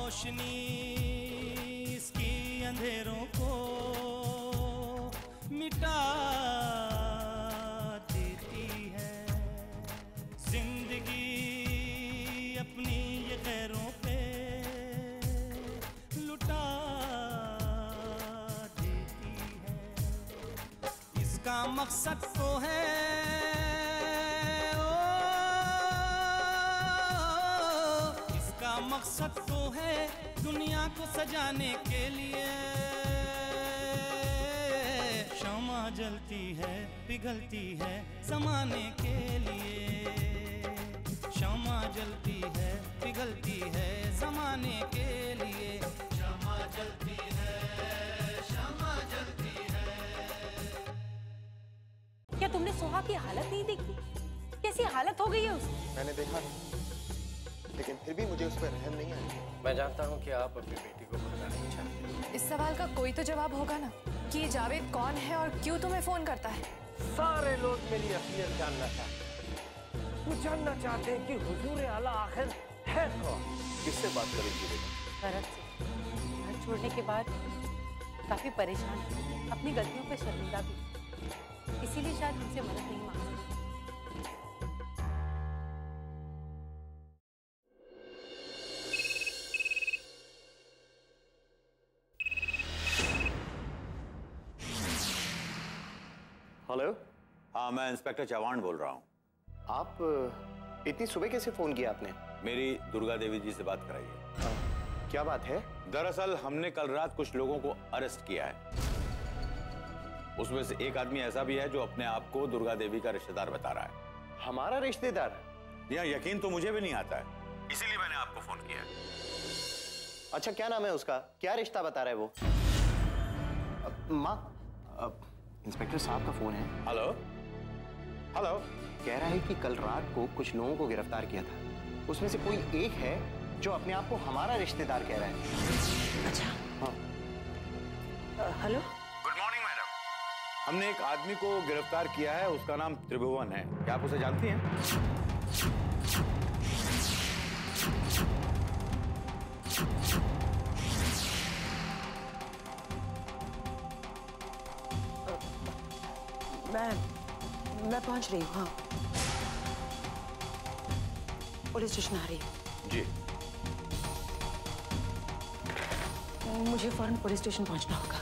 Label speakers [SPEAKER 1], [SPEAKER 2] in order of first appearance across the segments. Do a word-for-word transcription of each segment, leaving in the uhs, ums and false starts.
[SPEAKER 1] रोशनी इसकी अंधेरों को मिटा देती है। जिंदगी अपनी ये गैरों पे लुटा देती है। इसका मकसद तो है ओ, इसका मकसद तो है दुनिया को सजाने के लिए। शमा जलती है पिघलती है ज़माने के लिए। शमा जलती है पिघलती है ज़माने के लिए। शमा जलती है, शमा जलती है।
[SPEAKER 2] क्या तुमने सोहा की हालत नहीं देखी? कैसी हालत हो गई है उसकी?
[SPEAKER 3] मैंने देखा, लेकिन फिर भी मुझे उस पर रहम नहीं आया।
[SPEAKER 4] मैं जानता हूँ कि आप अपनी बेटी को भुलाना नहीं चाहते।
[SPEAKER 5] इस सवाल का कोई तो जवाब होगा ना कि ये जावेद कौन है और क्यों तुम्हें फोन करता है?
[SPEAKER 4] सारे लोग मेरी असलियत जानना चाहते हैं। वो जानना चाहते हैं कि हुजूर आला आखिर है कौन।
[SPEAKER 3] किससे बात करेंगी बेटा?
[SPEAKER 2] भरत से। घर छोड़ने के बाद काफी परेशान है, अपनी गलतियों पे शर्मिंदा भी, इसीलिए शायद मुझसे मदद नहीं मांग सकती।
[SPEAKER 3] हेलो।
[SPEAKER 6] हाँ, मैं इंस्पेक्टर चौहान बोल रहा हूँ।
[SPEAKER 3] आप इतनी सुबह कैसे फोन किया आपने?
[SPEAKER 6] मेरी दुर्गा देवी जी से बात कराइए।
[SPEAKER 3] क्या बात है?
[SPEAKER 6] दरअसल हमने कल रात कुछ लोगों को अरेस्ट किया है। उसमें से एक आदमी ऐसा भी है जो अपने आप को दुर्गा देवी का रिश्तेदार बता रहा है।
[SPEAKER 3] हमारा रिश्तेदार?
[SPEAKER 6] यह यकीन तो मुझे भी नहीं आता है, इसीलिए मैंने आपको फोन किया।
[SPEAKER 3] अच्छा, क्या नाम है उसका? क्या रिश्ता बता रहा है वो? माँ, इंस्पेक्टर साहब का फोन है।
[SPEAKER 6] Hello hello.
[SPEAKER 3] कह रहा है कि कल रात को कुछ लोगों को गिरफ्तार किया था, उसमें से कोई एक है जो अपने आप को हमारा रिश्तेदार कह रहा है।
[SPEAKER 2] अच्छा।
[SPEAKER 3] हाँ।
[SPEAKER 2] हेलो।
[SPEAKER 6] Good morning madam. हमने एक आदमी को गिरफ्तार किया है, उसका नाम त्रिभुवन है। क्या आप उसे जानती हैं?
[SPEAKER 2] मैं मैं पहुंच रही हूँ। हाँ, पुलिस स्टेशन आ रही है।
[SPEAKER 6] जी।
[SPEAKER 2] मुझे फौरन पुलिस स्टेशन पहुंचना होगा।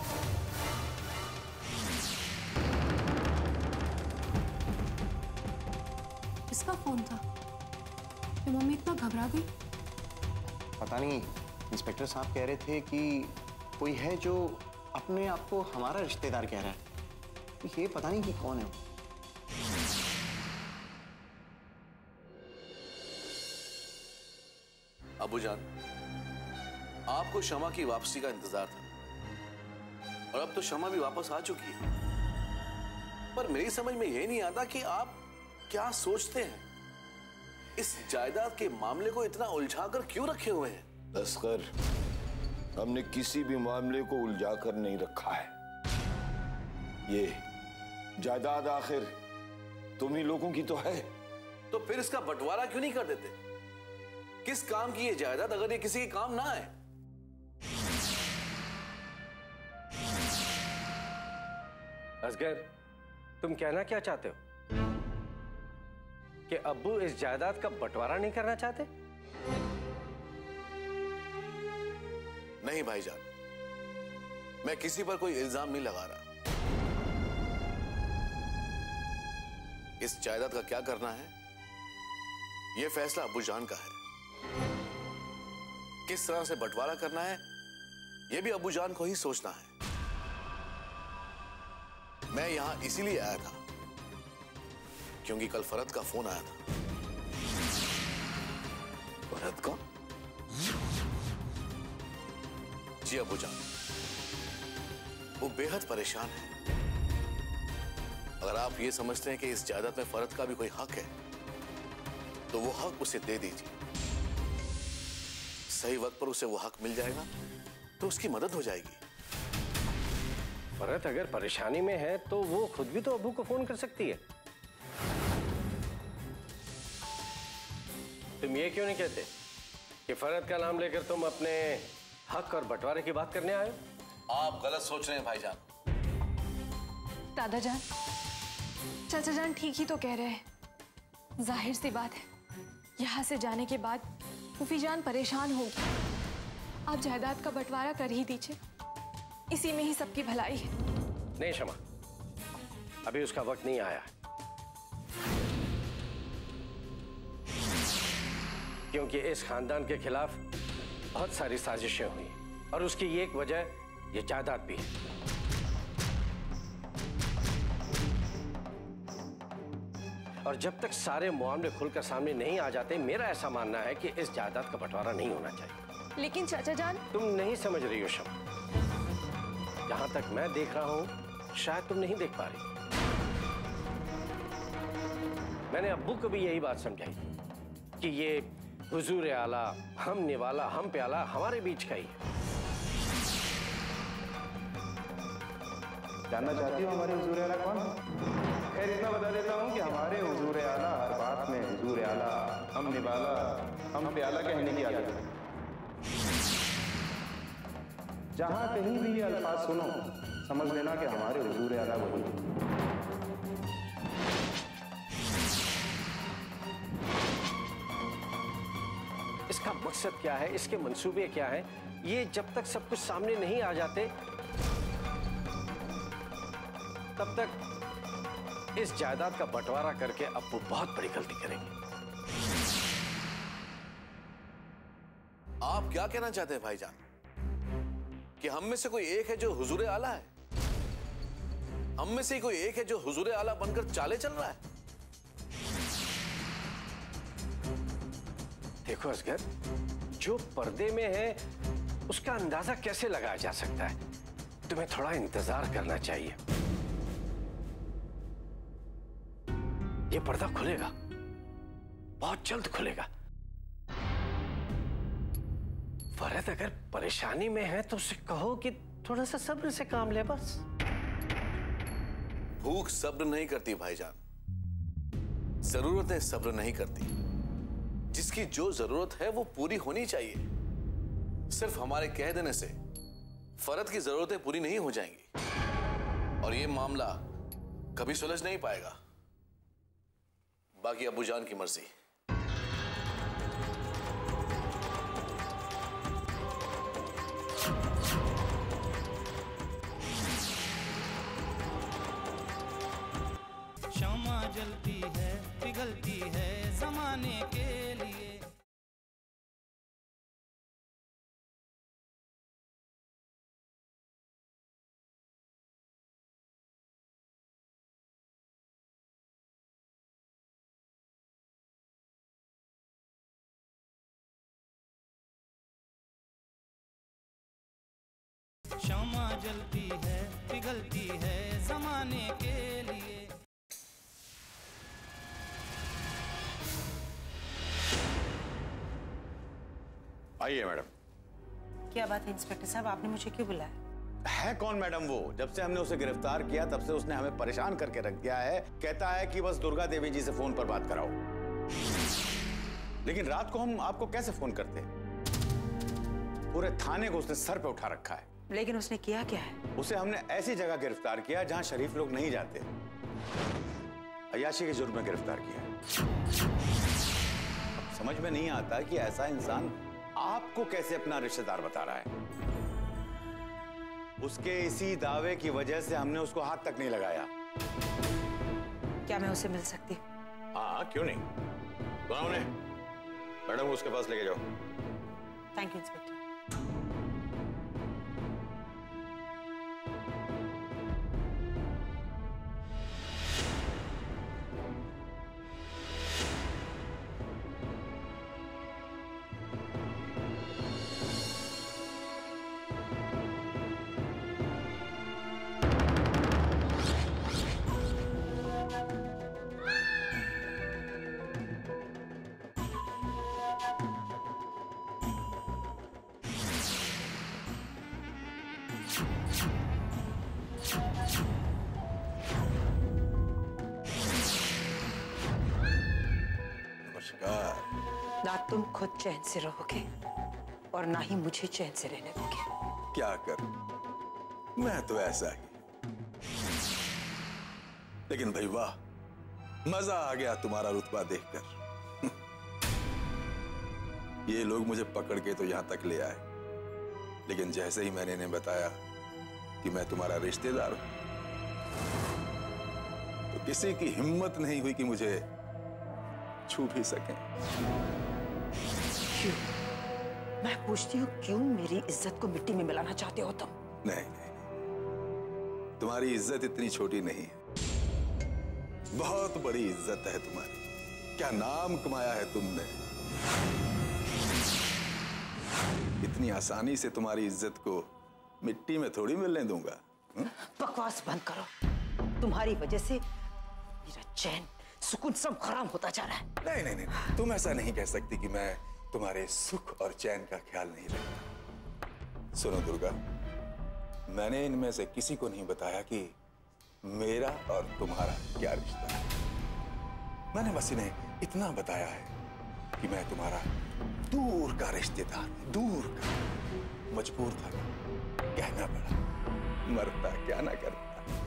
[SPEAKER 5] किसका फोन था? ये मम्मी इतना घबरा गई।
[SPEAKER 3] पता नहीं, इंस्पेक्टर साहब कह रहे थे कि कोई है जो अपने आप को हमारा रिश्तेदार कह रहा है। ये पता नहीं कि कौन है।
[SPEAKER 7] अबूजान, आपको शमा की वापसी का इंतजार था और अब तो शमा भी वापस आ चुकी है, पर मेरी समझ में यह नहीं आता कि आप क्या सोचते हैं। इस जायदाद के मामले को इतना उलझाकर क्यों रखे हुए हैं?
[SPEAKER 8] असगर, हमने किसी भी मामले को उलझाकर नहीं रखा है। ये जायदाद आखिर तुम ही लोगों की तो है।
[SPEAKER 7] तो फिर इसका बंटवारा क्यों नहीं कर देते? किस काम की ये जायदाद अगर ये किसी के काम ना आए?
[SPEAKER 4] असगर, तुम कहना क्या चाहते हो? कि अब्बू इस जायदाद का बंटवारा नहीं करना चाहते?
[SPEAKER 7] नहीं भाईजान, मैं किसी पर कोई इल्जाम नहीं लगा रहा। इस जायदाद का क्या करना है, यह फैसला अबूजान का है। किस तरह से बंटवारा करना है, यह भी अबूजान को ही सोचना है। मैं यहां इसीलिए आया था क्योंकि कल फरद का फोन आया था।
[SPEAKER 8] फरद का?
[SPEAKER 7] जी अबूजान, वो बेहद परेशान है। अगर आप ये समझते हैं कि इस जायदाद में फरद का भी कोई हक है, तो वो हक उसे दे दीजिए। सही वक्त पर उसे वो हक मिल जाएगा तो उसकी मदद हो जाएगी।
[SPEAKER 4] फरद अगर परेशानी में है तो वो खुद भी तो अब्बू को फोन कर सकती है। तुम ये क्यों नहीं कहते कि फरहत का नाम लेकर तुम अपने हक और बंटवारे की बात करने आए हो?
[SPEAKER 7] आप गलत सोच रहे हैं भाईजान।
[SPEAKER 5] दादा जान, चाचा जान ठीक ही तो कह रहे हैं। जाहिर सी बात है, यहाँ से जाने के बाद फूफी जान परेशान होगी। आप जायदाद का बंटवारा कर ही दीजिए, इसी में ही सबकी भलाई है।
[SPEAKER 4] नहीं शमा, अभी उसका वक्त नहीं आया, क्योंकि इस खानदान के खिलाफ बहुत सारी साजिशें हुई और उसकी एक वजह ये जायदाद भी है। और जब तक सारे मामले खुलकर सामने नहीं आ जाते, मेरा ऐसा मानना है कि इस जायदाद का बंटवारा नहीं होना चाहिए।
[SPEAKER 5] लेकिन चाचा जान,
[SPEAKER 4] तुम नहीं समझ रही हो शमा। जहां तक मैं देख रहा हूं, शायद तुम नहीं देख पा रही। मैंने अब्बू को भी यही बात समझाई कि ये हुजूर आला, हम निवाला, हम प्याला हमारे बीच का ही है।
[SPEAKER 9] जानना चाहती हो हमारे हुजूर आला कौन? खैर इतना बता देता हूँ कि हमारे हुजूर आला हर बात में हुजूर आला, हम निवाला, हम प्याला कहने की आदत है। जहां कहीं भी ये अल्फाज सुनो, समझ लेना कि हमारे हुजूर आला वही है।
[SPEAKER 4] इसका मकसद क्या है, इसके मंसूबे क्या हैं, ये जब तक सब कुछ सामने नहीं आ जाते, तब तक इस जायदाद का बंटवारा करके अब वो बहुत बड़ी गलती करेंगे।
[SPEAKER 7] आप क्या कहना चाहते हैं भाईजान? कि हम में से कोई एक है जो हुजूर आला है? हम में से कोई एक है जो हुजूर आला बनकर चाले चल रहा है?
[SPEAKER 4] देखो असगर, जो पर्दे में है उसका अंदाजा कैसे लगाया जा सकता है? तुम्हें थोड़ा इंतजार करना चाहिए। ये पर्दा खुलेगा, बहुत जल्द खुलेगा। फरहत अगर परेशानी में है तो उसे कहो कि थोड़ा सा सब्र से काम ले बस।
[SPEAKER 7] भूख सब्र नहीं करती भाईजान, जरूरतें सब्र नहीं करती। जिसकी जो जरूरत है वो पूरी होनी चाहिए। सिर्फ हमारे कह देने से फरहत की जरूरतें पूरी नहीं हो जाएंगी और ये मामला कभी सुलझ नहीं पाएगा। बाकी अब्बू जान की मर्जी।
[SPEAKER 1] शमा जलती है, पिघलती है जमाने के लिए। शमा जलती है, पिघलती है जमाने के लिए।
[SPEAKER 6] आइए मैडम।
[SPEAKER 2] क्या बात है इंस्पेक्टर साहब, आपने मुझे क्यों बुलाया?
[SPEAKER 6] है कौन मैडम वो? जब से हमने उसे गिरफ्तार किया तब से उसने हमें परेशान करके रख दिया है। कहता है कि बस दुर्गा देवी जी से फोन पर बात कराओ। लेकिन रात को हम आपको कैसे फोन करते? पूरे थाने को उसने सर पे उठा रखा है।
[SPEAKER 2] लेकिन उसने किया क्या है?
[SPEAKER 6] उसे हमने ऐसी जगह गिरफ्तार किया जहां शरीफ लोग नहीं जाते। अय्याशी के जुर्म में गिरफ्तार किया। अब समझ में नहीं आता कि ऐसा इंसान आपको कैसे अपना रिश्तेदार बता रहा है। उसके इसी दावे की वजह से हमने उसको हाथ तक नहीं लगाया।
[SPEAKER 2] क्या मैं उसे मिल सकती?
[SPEAKER 6] हाँ, क्यों नहीं? बुलाओ उन्हें। मैडम को उसके पास लेके जाओ।
[SPEAKER 2] Thank you inspector. ना तुम खुद चैन से रहोगे और ना ही मुझे चैन से रहने दोगे।
[SPEAKER 6] क्या करूं? मैं तो ऐसा ही। लेकिन भाई वाह, मजा आ गया तुम्हारा रुतबा देखकर। ये लोग मुझे पकड़ के तो यहां तक ले आए, लेकिन जैसे ही मैंने इन्हें बताया कि मैं तुम्हारा रिश्तेदार हूं, तो किसी की हिम्मत नहीं हुई कि मुझे छू भी सकें।
[SPEAKER 2] क्यों? मैं पूछती हूँ, क्यों मेरी इज्जत को मिट्टी में मिलाना चाहते हो तुम?
[SPEAKER 6] नहीं नहीं, नहीं। तुम्हारी इज्जत इतनी छोटी नहीं है, बहुत बड़ी इज्जत है तुम्हारी। क्या नाम कमाया है तुमने। इतनी आसानी से तुम्हारी इज्जत को मिट्टी में थोड़ी मिलने दूंगा। हुँ?
[SPEAKER 2] बकवास बंद करो। तुम्हारी वजह से मेरा चैन सुकून सब खराब होता जा रहा है।
[SPEAKER 6] नहीं नहीं नहीं, तुम ऐसा नहीं कह सकती कि मैं तुम्हारे सुख और चैन का ख्याल नहीं रखता। सुनो दुर्गा, मैंने इनमें से किसी को नहीं बताया कि मेरा और तुम्हारा क्या रिश्ता है। मैंने बस इन्हें इतना बताया है कि मैं तुम्हारा दूर का रिश्तेदार, दूर का। मजबूर था, कहना पड़ा, मरता क्या ना करता।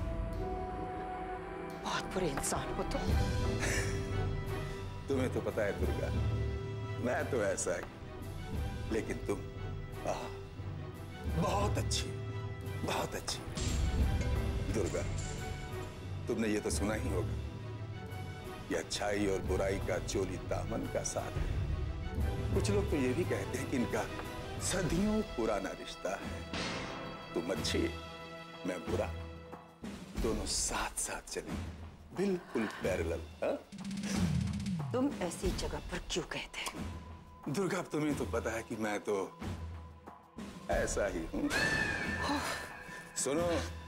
[SPEAKER 2] बहुत बुरे इंसान हो तुम।
[SPEAKER 6] तुम्हें तो पता है दुर्गा, मैं तो ऐसा है, लेकिन तुम आ, बहुत अच्छी, बहुत अच्छी। दुर्गा, तुमने ये तो सुना ही होगा कि अच्छाई और बुराई का चोली दामन का साथ है। कुछ लोग तो ये भी कहते हैं कि इनका सदियों पुराना रिश्ता है। तुम अच्छी, मैं बुरा, दोनों साथ साथ चले, बिल्कुल पैरेलल।
[SPEAKER 2] तुम ऐसी जगह पर क्यों कहते?
[SPEAKER 6] दुर्गा, तुम्हें तो पता है कि मैं तो ऐसा ही हूं। सुनो,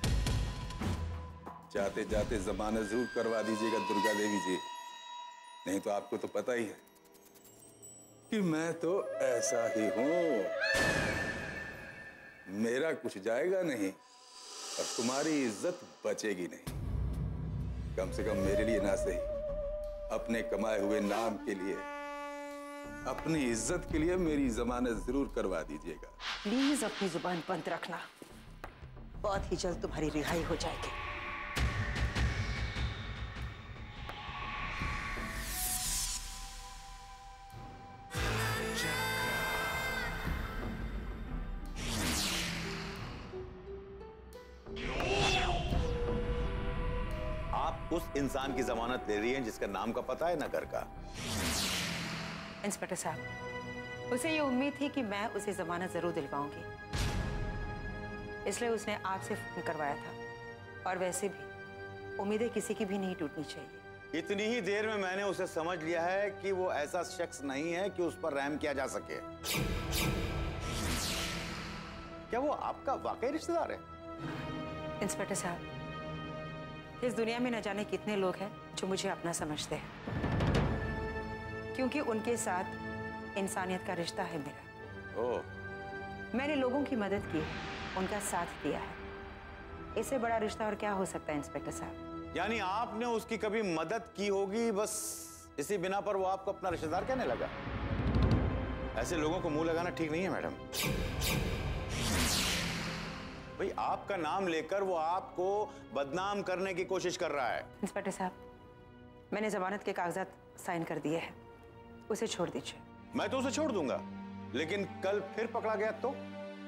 [SPEAKER 6] जाते जाते जमानत जरूर करवा दीजिएगा दुर्गा देवी जी, नहीं तो आपको तो पता ही है कि मैं तो ऐसा ही हूं। मेरा कुछ जाएगा नहीं और तुम्हारी इज्जत बचेगी नहीं। कम से कम मेरे लिए ना सही, अपने कमाए हुए नाम के लिए, अपनी इज्जत के लिए मेरी जमानत जरूर करवा दीजिएगा।
[SPEAKER 2] प्लीज अपनी जुबान बंद रखना, बहुत ही जल्द तुम्हारी रिहाई हो जाएगी।
[SPEAKER 6] आप उस इंसान की जमानत ले रही हैं जिसका नाम का पता है ना घर का।
[SPEAKER 2] इंस्पेक्टर साहब, उसे ये उम्मीद थी कि मैं उसे जमानत जरूर दिलवाऊंगी, इसलिए उसने आपसे फोन करवाया था। और वैसे भी उम्मीदें किसी की भी नहीं टूटनी चाहिए।
[SPEAKER 6] इतनी ही देर में मैंने उसे समझ लिया है कि वो ऐसा शख्स नहीं है कि उस पर रहम किया जा सके। क्या वो आपका वाकई रिश्तेदार है?
[SPEAKER 2] इंस्पेक्टर साहब, इस दुनिया में न जाने कितने लोग हैं जो मुझे अपना समझते हैं, क्योंकि उनके साथ इंसानियत का रिश्ता है मेरा।
[SPEAKER 6] ओह।
[SPEAKER 2] मैंने लोगों की मदद की, उनका साथ दिया है। इससे बड़ा रिश्ता और क्या हो सकता है इंस्पेक्टर साहब?
[SPEAKER 6] यानी आपने उसकी कभी मदद की होगी, बस इसी बिना पर वो आपको अपना रिश्तेदार कहने लगा। ऐसे लोगों को मुंह लगाना ठीक नहीं है मैडम। भाई, आपका नाम लेकर वो आपको बदनाम करने की कोशिश कर रहा है।
[SPEAKER 2] इंस्पेक्टर साहब, मैंने जमानत के कागजात साइन कर दिए हैं, उसे छोड़ दीजिए।
[SPEAKER 6] मैं तो उसे छोड़ दूंगा, लेकिन कल फिर पकड़ा गया तो?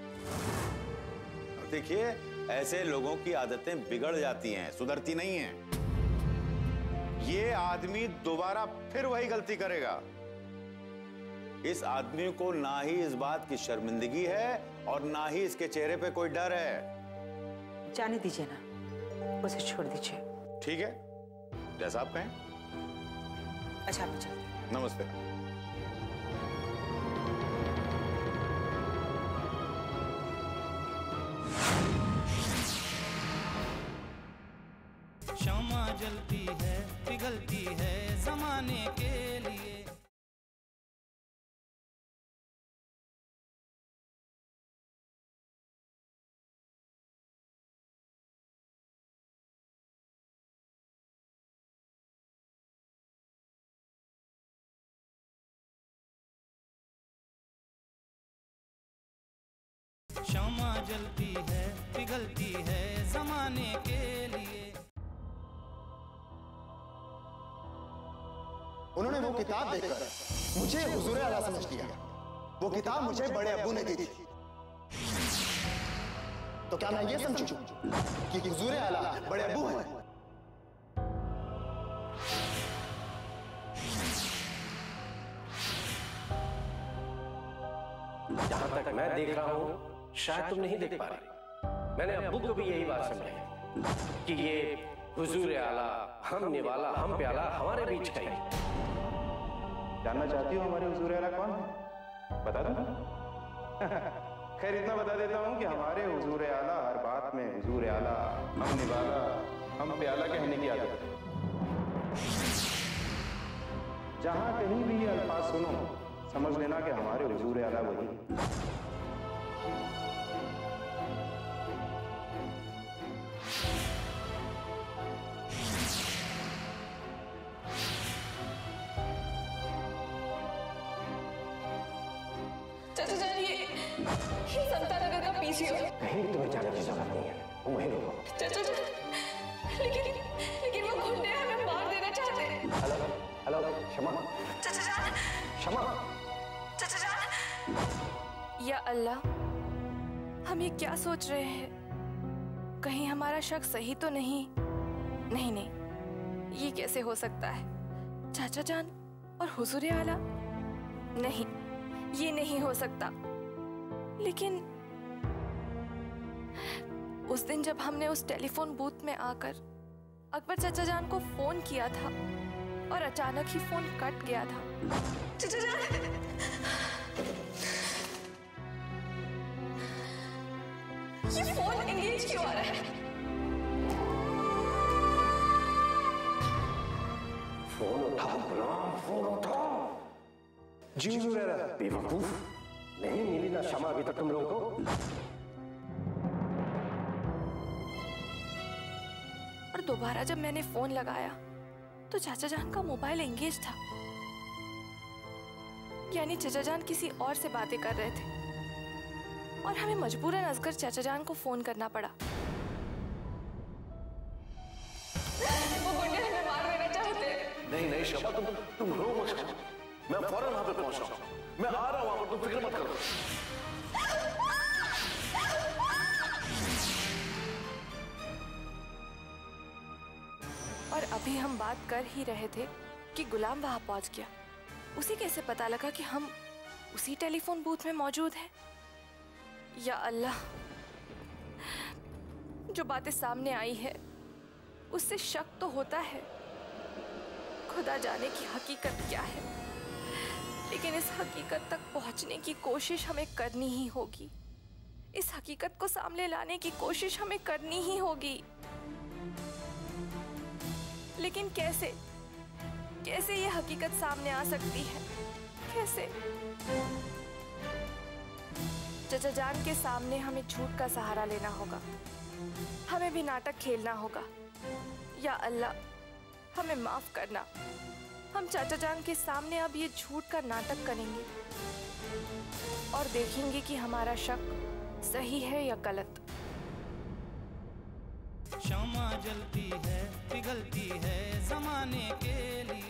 [SPEAKER 6] देखिए, ऐसे लोगों की आदतें बिगड़ जाती हैं, सुधरती नहीं हैं। ये आदमी दोबारा फिर वही गलती करेगा। इस आदमी को ना ही इस बात की शर्मिंदगी है और ना ही इसके चेहरे पे कोई डर है।
[SPEAKER 2] जाने दीजिए ना, उसे छोड़ दीजिए।
[SPEAKER 6] ठीक है, जैसा आप कहें।
[SPEAKER 2] अच्छा, आप चलते हैं।
[SPEAKER 6] नमस्ते।
[SPEAKER 1] शमा जलती है, पिघलती है जमाने के लिए। शमा जलती है पिघलती है जमाने के लिए।
[SPEAKER 3] उन्होंने वो किताब देखकर मुझे हुजूर आला समझ लिया। वो किताब मुझे बड़े अब्बू ने दी थी, तो क्या मैं ये समझूं कि हुजूर आला बड़े अब्बू हैं?
[SPEAKER 4] जहां तक मैं देख रहा हूं शायद तुम नहीं देख पा रही। मैंने अब्बू को भी यही बात समझाई कि ये हुजूर आला हम निवाला हम प्याला हमारे बीच का ही।
[SPEAKER 9] जानना चाहती हो हमारे हुजूर आला कौन है? बता दूं? खैर इतना बता देता हूं कि हमारे हुजूर आला हर बात में हुजूर आला हम निवाला हम प्याला कहने की आदत है। जहां कहीं भी ये अल्फाज सुनो समझ लेना कि हमारे हुजूर आला वही।
[SPEAKER 5] चाचा जान ये ये समता नगर का पीछे हो।
[SPEAKER 4] कहीं तुम्हें जाने की जरूरत नहीं है, तुम वहीं रुको।
[SPEAKER 5] चाचा जान लेकिन लेकिन वो गुंडे हमें मार देना चाहते हैं।
[SPEAKER 4] Hello hello Shama.
[SPEAKER 5] चाचा जान
[SPEAKER 4] शमा।
[SPEAKER 5] चाचा जान। या अल्लाह, हम ये क्या सोच रहे हैं? कहीं हमारा शक सही तो नहीं? नहीं नहीं, ये कैसे हो सकता है? चाचा जान और हुजूर आला? नहीं, ये नहीं हो सकता। लेकिन उस दिन जब हमने उस टेलीफोन बूथ में आकर अकबर चाचा जान को फोन किया था और अचानक ही फोन कट गया था। चाचा जान, ये फोन एंगेज क्यों आ रहा है?
[SPEAKER 4] फोन उठाओ गुलाम, फोन उठाओ। जी हुजूर आला। बेवकूफ, नहीं मिली ना शमा अभी तक तुम लोगों को।
[SPEAKER 5] और दोबारा जब मैंने फोन लगाया तो चाचा जान का मोबाइल एंगेज था, यानी चाचा जान किसी और से बातें कर रहे थे और हमें मजबूरन असगर चाचा जान को फोन करना पड़ा। वो गुंडे हमें मार देना चाहते हैं।
[SPEAKER 7] नहीं नहीं शमा, तुम तुम रो मत। मैं फौरन वहां पे पहुंच रहा हूं। मैं आ रहा हूं वहां पर, तुम फिक्र मत करो।
[SPEAKER 5] और अभी हम बात कर ही रहे थे कि गुलाम वहां पहुंच गया। उसे कैसे पता लगा कि हम उसी टेलीफोन बूथ में मौजूद हैं? या अल्लाह, जो बातें सामने आई है उससे शक तो होता है, खुदा जाने की हकीकत क्या है। लेकिन इस हकीकत तक पहुंचने की कोशिश हमें करनी ही होगी। इस हकीकत को सामने लाने की कोशिश हमें करनी ही होगी। लेकिन कैसे कैसे ये हकीकत सामने आ सकती है? कैसे? चाचा जान के सामने हमें झूठ का सहारा लेना होगा, हमें भी नाटक खेलना होगा। या अल्लाह, हमें माफ करना। हम चाचा जान के सामने अब ये झूठ का नाटक करेंगे और देखेंगे कि हमारा शक सही है या गलत।
[SPEAKER 1] शमा जलती है पिघलती है जमाने के लिए।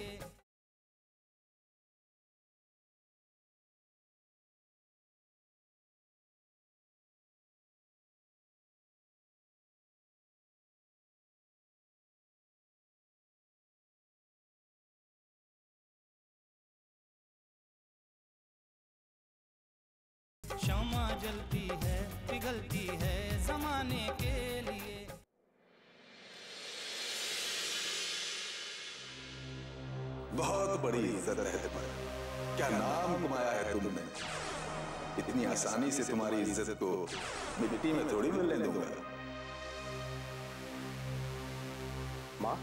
[SPEAKER 1] शमा जलती है पिघलती है जमाने के लिए।
[SPEAKER 6] बहुत बड़ी इज्जत है तुम्हारी, क्या नाम कमाया है तुमने। इतनी आसानी से तुम्हारी इज्जत को मिट्टी में थोड़ी मिलने दूंगा।
[SPEAKER 3] माँ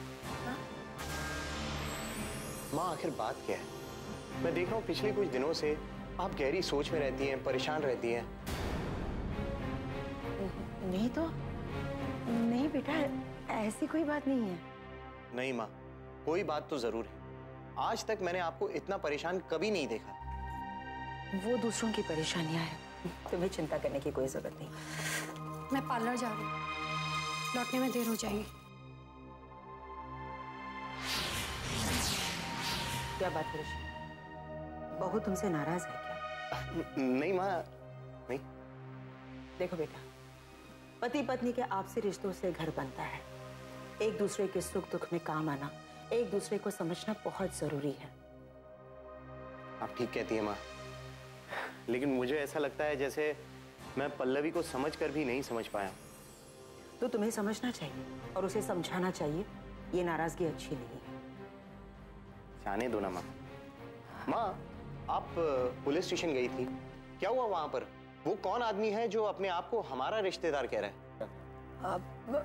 [SPEAKER 3] माँ आखिर बात क्या है? मैं देख रहा हूँ पिछले कुछ दिनों से आप गहरी सोच में रहती हैं, परेशान रहती हैं।
[SPEAKER 2] नहीं तो नहीं बेटा, ऐसी कोई बात नहीं है।
[SPEAKER 3] नहीं माँ, कोई बात तो जरूर है। आज तक मैंने आपको इतना परेशान कभी नहीं देखा।
[SPEAKER 2] वो दूसरों की परेशानियां हैं, तुम्हें चिंता करने की कोई जरूरत नहीं।
[SPEAKER 5] मैं पार्लर जा रही हूँ, लौटने में देर हो जाएगी।
[SPEAKER 2] क्या बात है ऋषि, बहू तुमसे नाराज है क्या?
[SPEAKER 3] नहीं माँ, नहीं।
[SPEAKER 2] देखो बेटा, पति पत्नी के आपसी रिश्तों से घर बनता है। एक दूसरे के सुख दुख में काम आना, एक दूसरे को समझना बहुत जरूरी है।
[SPEAKER 3] आप ठीक कहती हैं माँ, लेकिन मुझे ऐसा लगता है जैसे मैं पल्लवी को समझकर भी नहीं समझ पाया।
[SPEAKER 2] तो तुम्हें समझना चाहिए और उसे समझाना चाहिए। ये नाराजगी अच्छी नहीं है।
[SPEAKER 3] जाने दो ना माँ। माँ, आप पुलिस स्टेशन गई थी, क्या हुआ वहां पर? वो कौन आदमी है जो अपने आप को हमारा रिश्तेदार कह रहा है?
[SPEAKER 2] अब,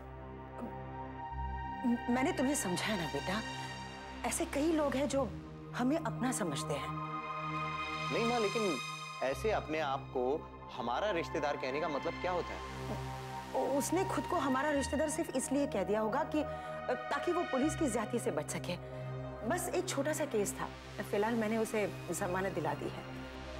[SPEAKER 2] मैंने तुम्हें समझाया ना बेटा, ऐसे कई लोग हैं जो हमें अपना समझते हैं।
[SPEAKER 3] नहीं माँ, लेकिन ऐसे अपने आप को हमारा रिश्तेदार कहने का मतलब क्या होता है?
[SPEAKER 2] उसने खुद को हमारा रिश्तेदार सिर्फ इसलिए कह दिया होगा कि ताकि वो पुलिस की ज्यादती से बच सके। बस एक छोटा सा केस था, फिलहाल मैंने उसे जमानत दिला दी है।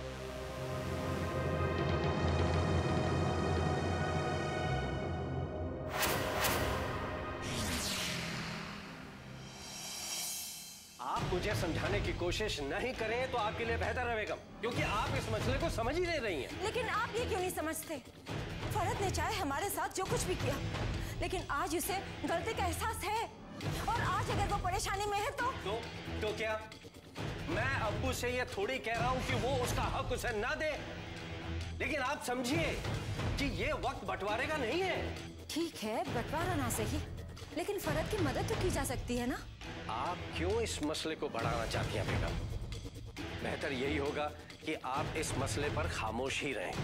[SPEAKER 4] आप मुझे समझाने की कोशिश नहीं करें तो आपके लिए बेहतर रहेगा, क्योंकि आप इस मसले को समझ ही नहीं रही हैं।
[SPEAKER 10] लेकिन आप ये क्यों नहीं समझते? फरहत ने चाहे हमारे साथ जो कुछ भी किया, लेकिन आज उसे गलती का एहसास है, और आज अगर वो परेशानी में है तो
[SPEAKER 4] तो, तो क्या मैं अब्बू से ये थोड़ी कह रहा हूँ कि वो उसका हक उसे ना दे, लेकिन आप समझिए कि ये वक्त बंटवारे का नहीं है।
[SPEAKER 10] ठीक है, बंटवारा ना सही, लेकिन फरहत की मदद तो की जा सकती है ना।
[SPEAKER 4] आप क्यों इस मसले को बढ़ाना चाहती हैं बेगम? बेहतर यही होगा कि आप इस मसले पर खामोश ही रहें।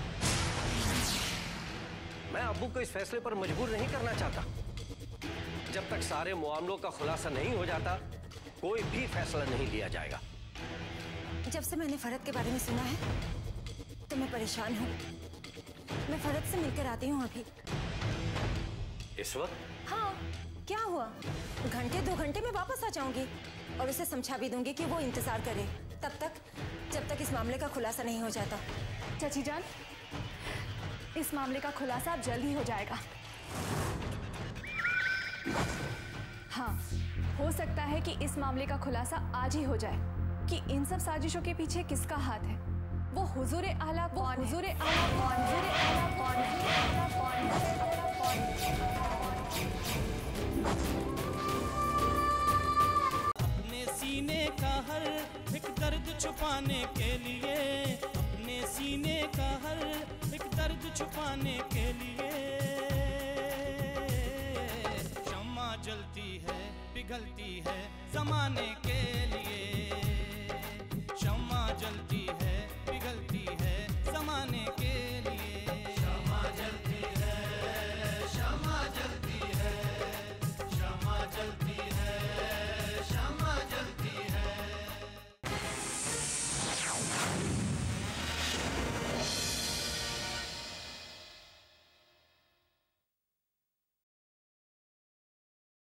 [SPEAKER 4] मैं अब्बू को इस फैसले पर मजबूर नहीं करना चाहता। जब तक सारे मामलों का खुलासा नहीं हो जाता, कोई भी फैसला नहीं लिया जाएगा।
[SPEAKER 10] जब से मैंने फरहत के बारे में सुना है तो मैं परेशान हूँ। मैं फरहत से मिलकर आती हूँ अभी।
[SPEAKER 4] इस वक्त?
[SPEAKER 10] हाँ, क्या हुआ? घंटे दो घंटे में वापस आ जाऊंगी और उसे समझा भी दूंगी कि वो इंतजार करे, तब तक जब तक इस मामले का खुलासा नहीं हो जाता।
[SPEAKER 5] चाची जान, इस मामले का खुलासा अब जल्द ही हो जाएगा। हाँ, हो सकता है कि इस मामले का खुलासा आज ही हो जाए कि इन सब साजिशों के पीछे किसका हाथ है। वो हुजूर आला कौन? हुजूर आला कौन? हुजूर आला कौन? हुजूर आला कौन? हुजूर आला कौन?
[SPEAKER 1] अपने सीने का हर एक दर्द छुपाने के लिए, अपने सीने का हर एक दर्द छुपाने के लिए शम्मा जलती है, पिघलती है जमाने के लिए, शम्मा जलती